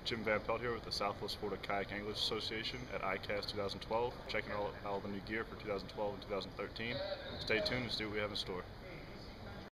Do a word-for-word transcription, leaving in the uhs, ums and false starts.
Jim Van Pelt here with the Southwest Florida Kayak Anglers Association at I C A S twenty twelve, checking out all the new gear for two thousand twelve and two thousand thirteen. Stay tuned and see what we have in store.